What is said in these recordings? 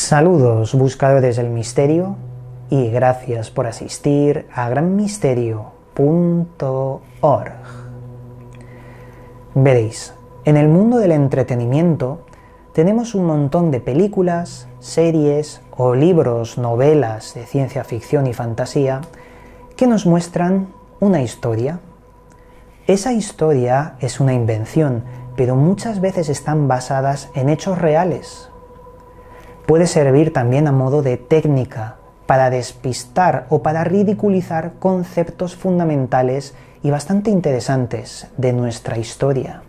Saludos buscadores del misterio y gracias por asistir a granmisterio.org. Veréis, en el mundo del entretenimiento tenemos un montón de películas, series o libros, novelas de ciencia ficción y fantasía que nos muestran una historia. Esa historia es una invención, pero muchas veces están basadas en hechos reales. Puede servir también a modo de técnica para despistar o para ridiculizar conceptos fundamentales y bastante interesantes de nuestra historia.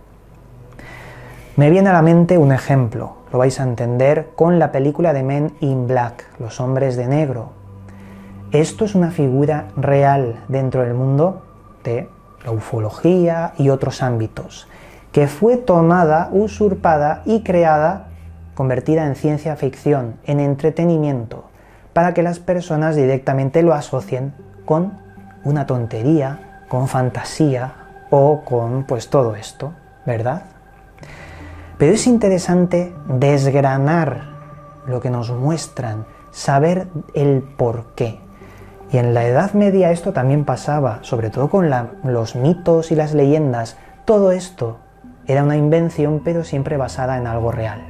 Me viene a la mente un ejemplo, lo vais a entender con la película de Men in Black, Los Hombres de Negro. Esto es una figura real dentro del mundo de la ufología y otros ámbitos, que fue tomada, usurpada y convertida en ciencia ficción, en entretenimiento, para que las personas directamente lo asocien con una tontería, con fantasía o con todo esto, ¿verdad? Pero es interesante desgranar lo que nos muestran, saber el porqué. Y en la Edad Media esto también pasaba, sobre todo con los mitos y las leyendas. Todo esto era una invención, pero siempre basada en algo real.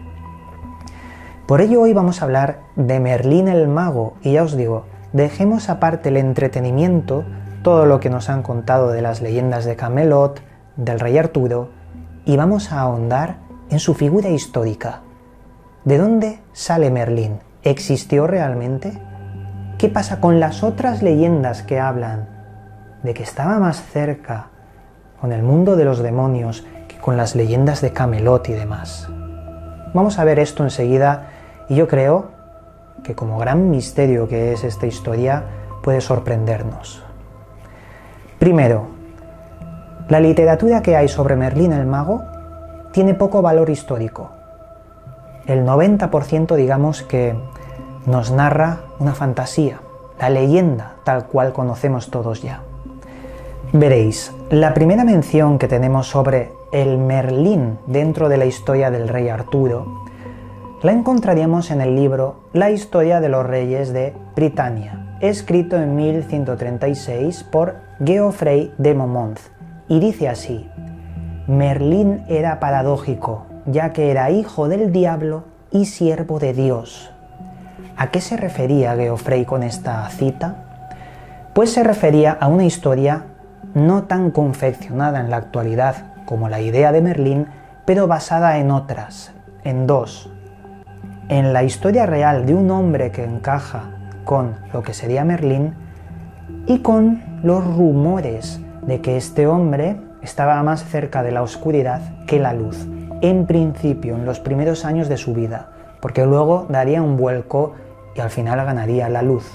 Por ello hoy vamos a hablar de Merlín el Mago, y ya os digo, dejemos aparte el entretenimiento, todo lo que nos han contado de las leyendas de Camelot, del rey Arturo, y vamos a ahondar en su figura histórica. ¿De dónde sale Merlín? ¿Existió realmente? ¿Qué pasa con las otras leyendas que hablan de que estaba más cerca con el mundo de los demonios que con las leyendas de Camelot y demás? Vamos a ver esto enseguida. Y yo creo que como gran misterio que es esta historia, puede sorprendernos. Primero, la literatura que hay sobre Merlín el Mago tiene poco valor histórico. El 90% digamos que nos narra una fantasía, la leyenda tal cual conocemos todos ya. Veréis, la primera mención que tenemos sobre el Merlín dentro de la historia del rey Arturo la encontraríamos en el libro La historia de los reyes de Britania, escrito en 1136 por Geoffrey de Monmouth, y dice así: Merlín era paradójico, ya que era hijo del diablo y siervo de Dios. ¿A qué se refería Geoffrey con esta cita? Pues se refería a una historia no tan confeccionada en la actualidad como la idea de Merlín, pero basada en otras, en dos. En la historia real de un hombre que encaja con lo que sería Merlín y con los rumores de que este hombre estaba más cerca de la oscuridad que la luz, en principio, en los primeros años de su vida, porque luego daría un vuelco y al final ganaría la luz.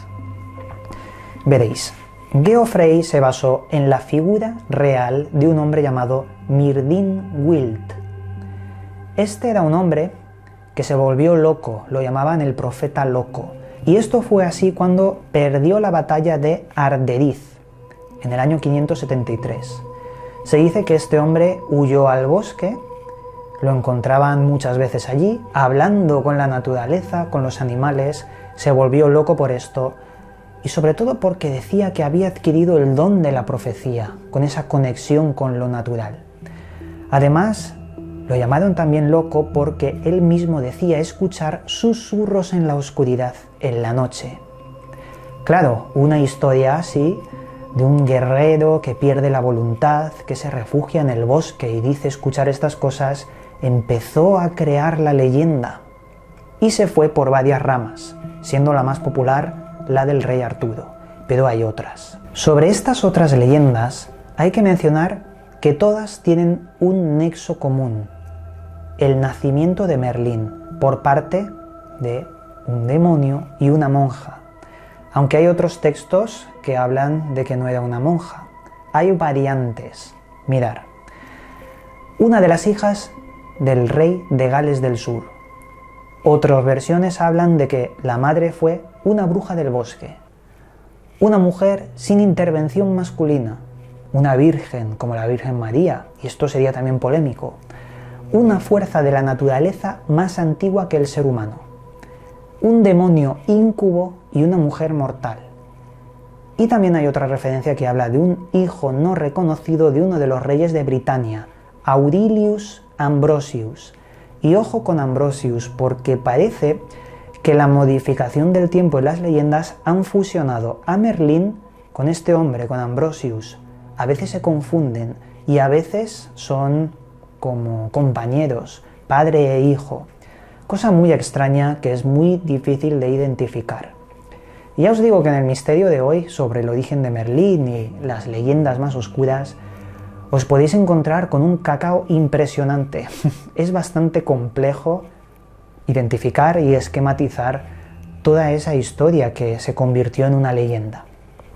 Veréis, Geoffrey se basó en la figura real de un hombre llamado Myrdin Wilt. Este era un hombre que se volvió loco, lo llamaban el profeta loco, y esto fue así cuando perdió la batalla de Arderiz en el año 573. Se dice que este hombre huyó al bosque, lo encontraban muchas veces allí, hablando con la naturaleza, con los animales, se volvió loco por esto, y sobre todo porque decía que había adquirido el don de la profecía, con esa conexión con lo natural. Además, lo llamaron también loco porque él mismo decía escuchar susurros en la oscuridad, en la noche. Claro, una historia así, de un guerrero que pierde la voluntad, que se refugia en el bosque y dice escuchar estas cosas, empezó a crear la leyenda y se fue por varias ramas, siendo la más popular la del rey Arturo, pero hay otras. Sobre estas otras leyendas hay que mencionar que todas tienen un nexo común: el nacimiento de Merlín por parte de un demonio y una monja. Aunque hay otros textos que hablan de que no era una monja. Hay variantes. Mirad, una de las hijas del rey de Gales del Sur. Otras versiones hablan de que la madre fue una bruja del bosque, una mujer sin intervención masculina, una virgen como la Virgen María, y esto sería también polémico, una fuerza de la naturaleza más antigua que el ser humano, un demonio íncubo y una mujer mortal. Y también hay otra referencia que habla de un hijo no reconocido de uno de los reyes de Britania, Aurelius Ambrosius. Y ojo con Ambrosius, porque parece que la modificación del tiempo en las leyendas han fusionado a Merlín con este hombre, con Ambrosius. A veces se confunden y a veces son como compañeros, padre e hijo. Cosa muy extraña que es muy difícil de identificar. Y ya os digo que en el misterio de hoy, sobre el origen de Merlín y las leyendas más oscuras, os podéis encontrar con un cacao impresionante. Es bastante complejo identificar y esquematizar toda esa historia que se convirtió en una leyenda.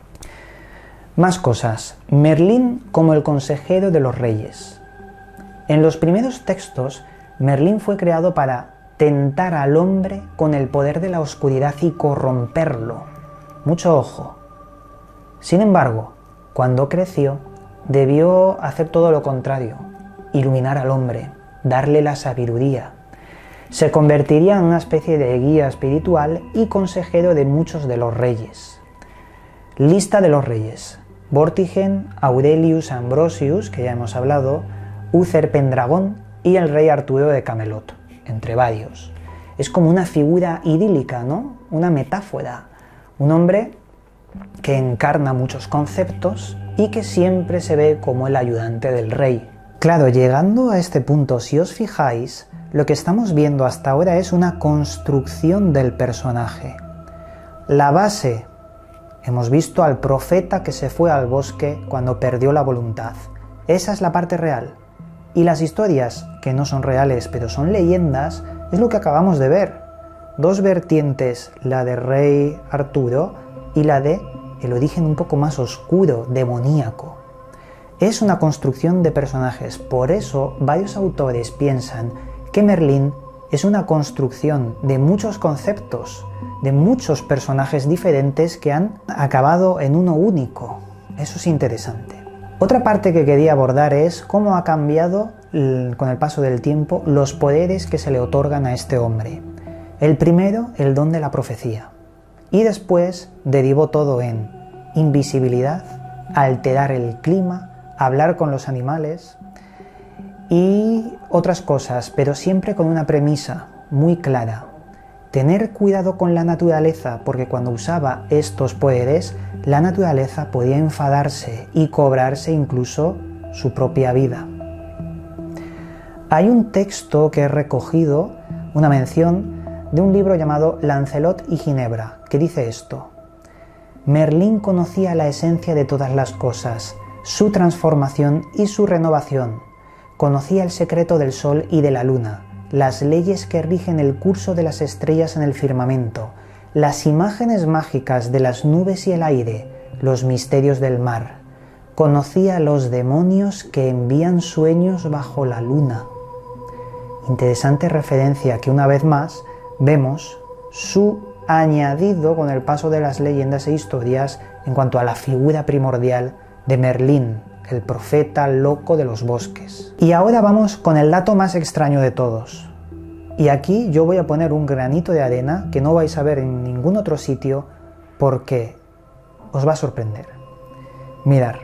Más cosas. Merlín como el consejero de los reyes. En los primeros textos, Merlín fue creado para tentar al hombre con el poder de la oscuridad y corromperlo. Mucho ojo. Sin embargo, cuando creció, debió hacer todo lo contrario, iluminar al hombre, darle la sabiduría. Se convertiría en una especie de guía espiritual y consejero de muchos de los reyes. Lista de los reyes: Vortigern, Aurelius Ambrosius, que ya hemos hablado, Uther Pendragon y el rey Arturo de Camelot, entre varios. Es como una figura idílica, ¿no? Una metáfora. Un hombre que encarna muchos conceptos y que siempre se ve como el ayudante del rey. Claro, llegando a este punto, si os fijáis, lo que estamos viendo hasta ahora es una construcción del personaje. La base, hemos visto al profeta que se fue al bosque cuando perdió la voluntad. Esa es la parte real. Y las historias, que no son reales pero son leyendas, es lo que acabamos de ver. Dos vertientes, la de rey Arturo y la de el origen un poco más oscuro, demoníaco. Es una construcción de personajes, por eso varios autores piensan que Merlín es una construcción de muchos conceptos, de muchos personajes diferentes que han acabado en uno único. Eso es interesante. Otra parte que quería abordar es cómo ha cambiado con el paso del tiempo los poderes que se le otorgan a este hombre. El primero, el don de la profecía. Y después derivó todo en invisibilidad, alterar el clima, hablar con los animales y otras cosas, pero siempre con una premisa muy clara. Tener cuidado con la naturaleza, porque cuando usaba estos poderes, la naturaleza podía enfadarse y cobrarse incluso su propia vida. Hay un texto que he recogido, una mención, de un libro llamado Lancelot y Ginebra, que dice esto: Merlín conocía la esencia de todas las cosas, su transformación y su renovación. Conocía el secreto del sol y de la luna, las leyes que rigen el curso de las estrellas en el firmamento, las imágenes mágicas de las nubes y el aire, los misterios del mar. Conocía los demonios que envían sueños bajo la luna. Interesante referencia que una vez más vemos su añadido con el paso de las leyendas e historias en cuanto a la figura primordial de Merlín, el profeta loco de los bosques. Y ahora vamos con el dato más extraño de todos. Y aquí yo voy a poner un granito de arena que no vais a ver en ningún otro sitio porque os va a sorprender. Mirad,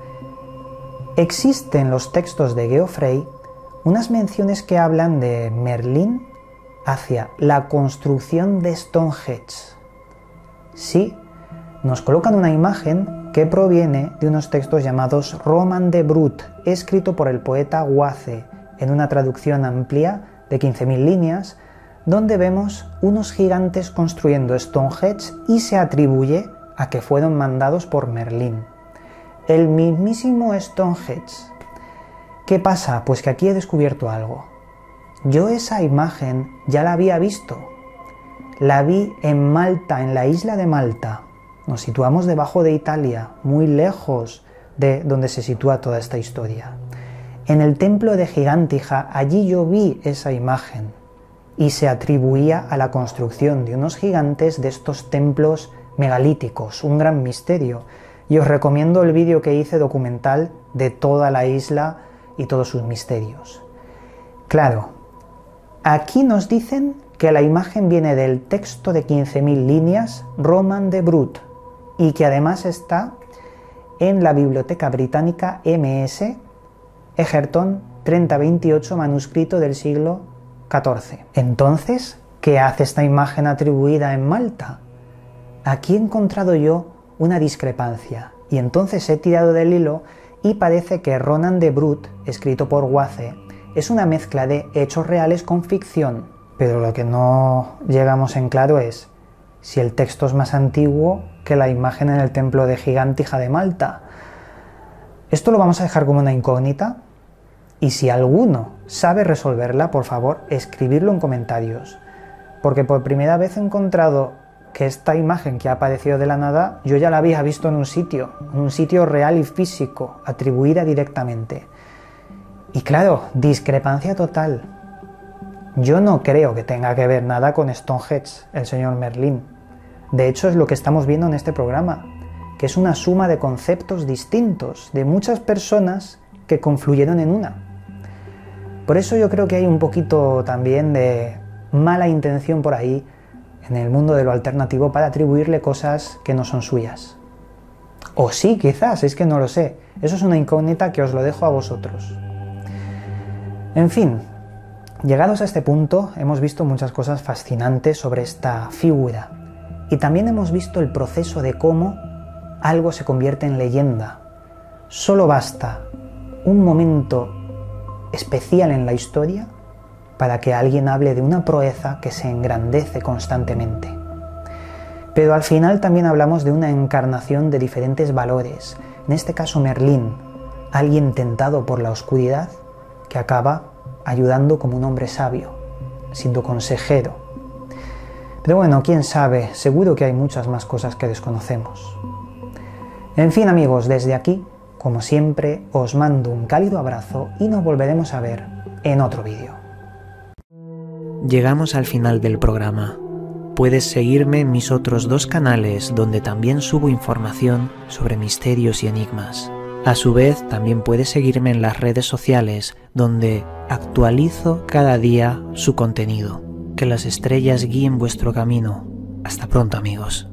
existen en los textos de Geoffrey unas menciones que hablan de Merlín hacia la construcción de Stonehenge. Sí, nos colocan una imagen que proviene de unos textos llamados Roman de Brut, escrito por el poeta Wace, en una traducción amplia de 15.000 líneas, donde vemos unos gigantes construyendo Stonehenge y se atribuye a que fueron mandados por Merlín. El mismísimo Stonehenge. ¿Qué pasa? Pues que aquí he descubierto algo. Yo esa imagen ya la había visto. La vi en Malta, en la isla de Malta. Nos situamos debajo de Italia, muy lejos de donde se sitúa toda esta historia. En el templo de Gigantija, allí yo vi esa imagen y se atribuía a la construcción de unos gigantes de estos templos megalíticos, un gran misterio. Y os recomiendo el vídeo que hice documental de toda la isla y todos sus misterios. Claro, aquí nos dicen que la imagen viene del texto de 15.000 líneas Roman de Brut y que además está en la Biblioteca Británica MS Egerton 3028, manuscrito del siglo XIV. Entonces, ¿qué hace esta imagen atribuida en Malta? Aquí he encontrado yo una discrepancia y entonces he tirado del hilo y parece que Ronan de Brut, escrito por Wace, es una mezcla de hechos reales con ficción. Pero lo que no llegamos en claro es si el texto es más antiguo que la imagen en el templo de Gigantija de Malta. Esto lo vamos a dejar como una incógnita y si alguno sabe resolverla, por favor, escribirlo en comentarios. Porque por primera vez he encontrado que esta imagen que ha aparecido de la nada, yo ya la había visto en un sitio real y físico, atribuida directamente. Y claro, discrepancia total. Yo no creo que tenga que ver nada con Stonehenge, el señor Merlín. De hecho, es lo que estamos viendo en este programa, que es una suma de conceptos distintos, de muchas personas que confluyeron en una. Por eso yo creo que hay un poquito también de mala intención por ahí, en el mundo de lo alternativo, para atribuirle cosas que no son suyas. O sí, quizás, es que no lo sé. Eso es una incógnita que os lo dejo a vosotros. En fin, llegados a este punto, hemos visto muchas cosas fascinantes sobre esta figura. Y también hemos visto el proceso de cómo algo se convierte en leyenda. Solo basta un momento especial en la historia para que alguien hable de una proeza que se engrandece constantemente. Pero al final también hablamos de una encarnación de diferentes valores, en este caso Merlín, alguien tentado por la oscuridad que acaba ayudando como un hombre sabio, siendo consejero. Pero bueno, quién sabe, seguro que hay muchas más cosas que desconocemos. En fin amigos, desde aquí, como siempre, os mando un cálido abrazo y nos volveremos a ver en otro vídeo. Llegamos al final del programa. Puedes seguirme en mis otros 2 canales donde también subo información sobre misterios y enigmas. A su vez, también puedes seguirme en las redes sociales donde actualizo cada día su contenido. Que las estrellas guíen vuestro camino. Hasta pronto amigos.